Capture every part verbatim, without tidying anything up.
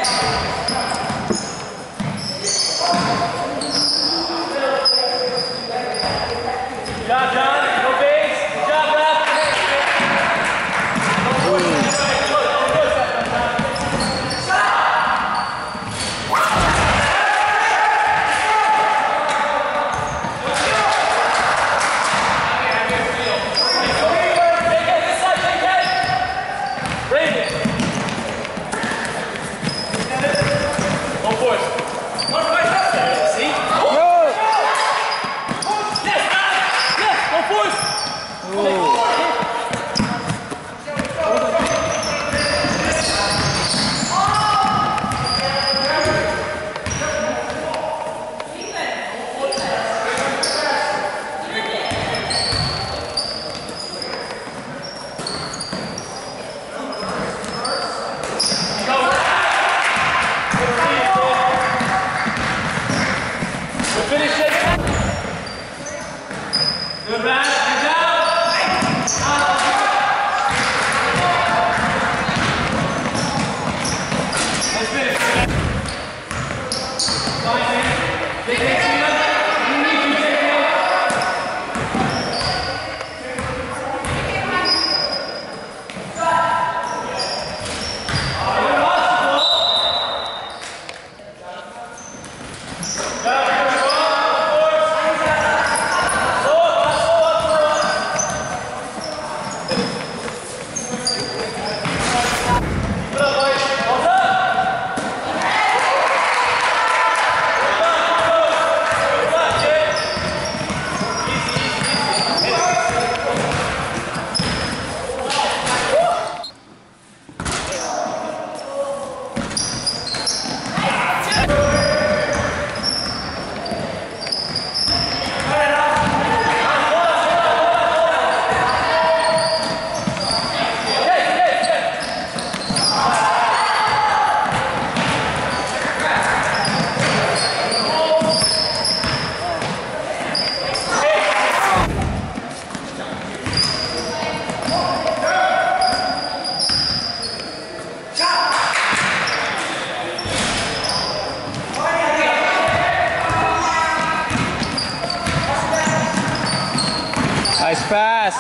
Nice pass.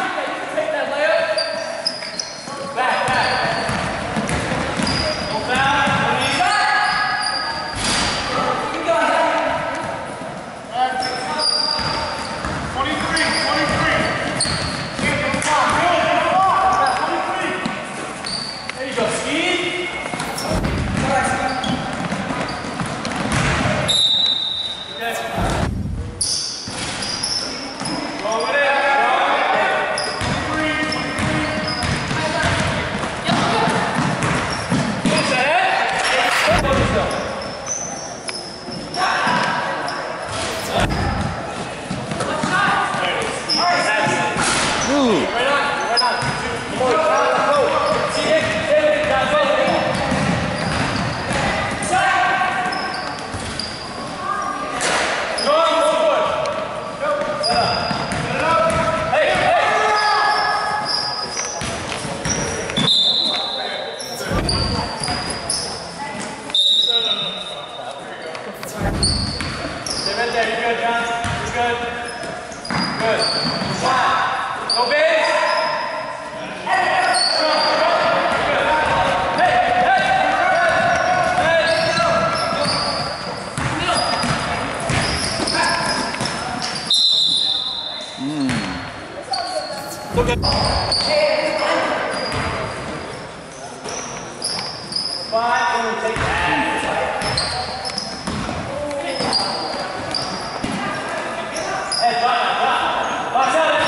Look at five, and we take that. Hey, watch out, watch out.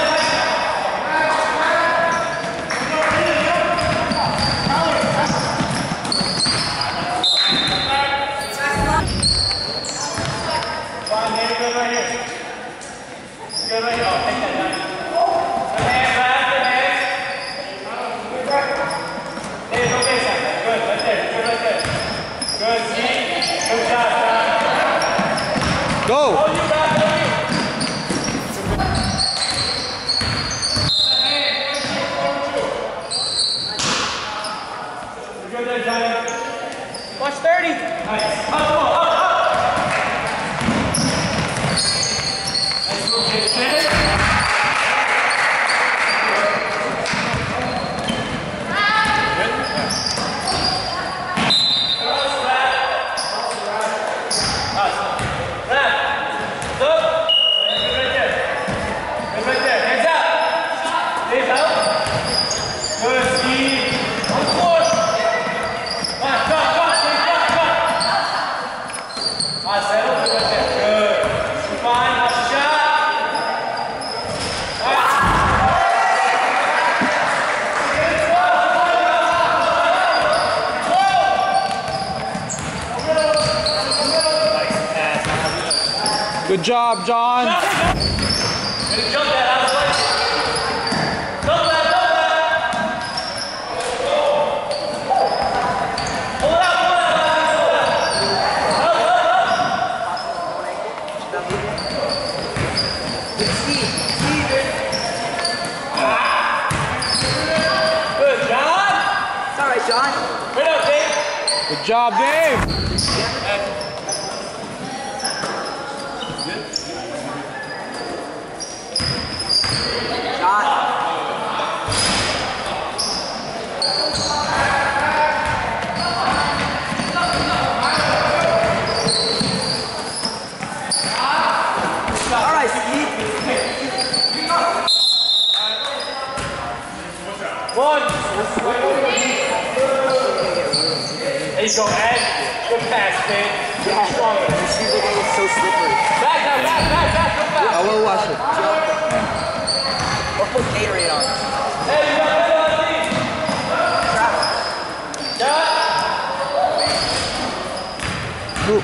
Fine, man, good right here. Good right here. Oh, take that down. Go! Good there, Johnny. Watch thirty. Nice. Up, up, up, up. Nice little kick. Finish. Good job, John. Jump that out of the way. Jump that, jump that. Pull it out, pull it out, pull it out. Up, up, up. Good, John. It's all right, John. Right up, Dave. Good job, Dave. One. There you go, Ed. Good pass, man. Yeah, this season game is so slippery. Back, back, back, back, back, come back. I will watch it. Or put Gatorade on. Hey, you got it on me. Shot. Ooh.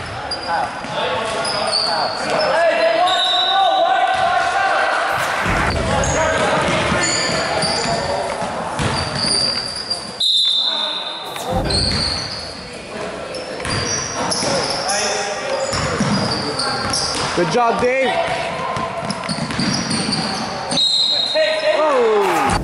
Hey, they want to roll, right? Good job, Dave. Oh.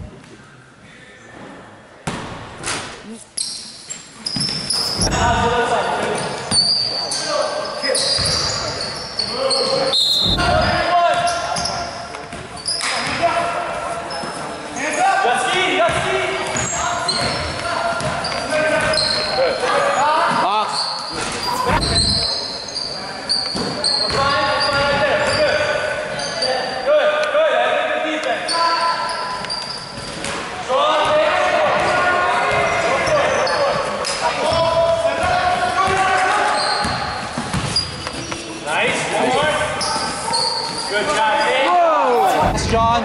John.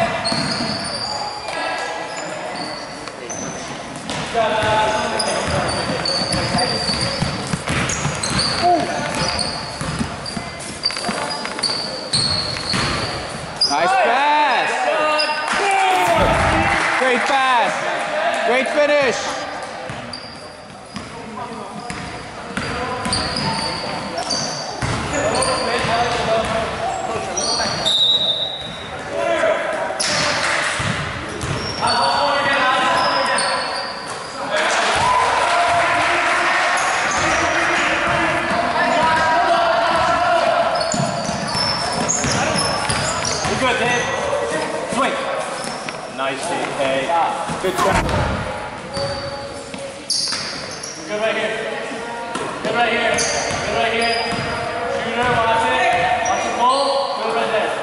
Nice pass. Great pass. Great finish. Good, Dave. Swing. Nice, Dave. Hey. Good job. Good right here. Good right here. Good right here. Shooter, watch it. Watch the ball. Good right there.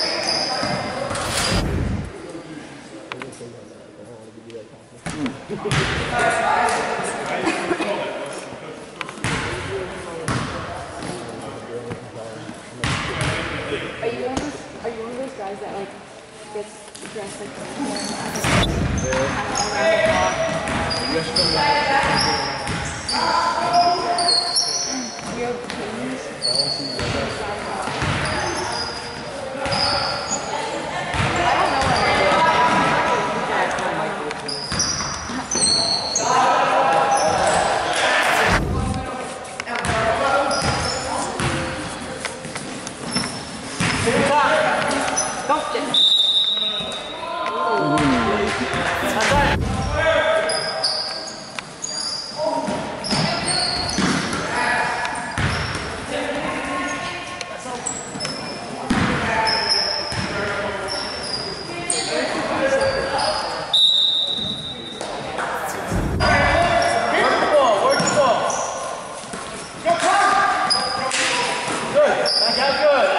Are you one of those, are you one of those guys that like gets dressed like you have pins? I don't know what Don't get Good. Back out good.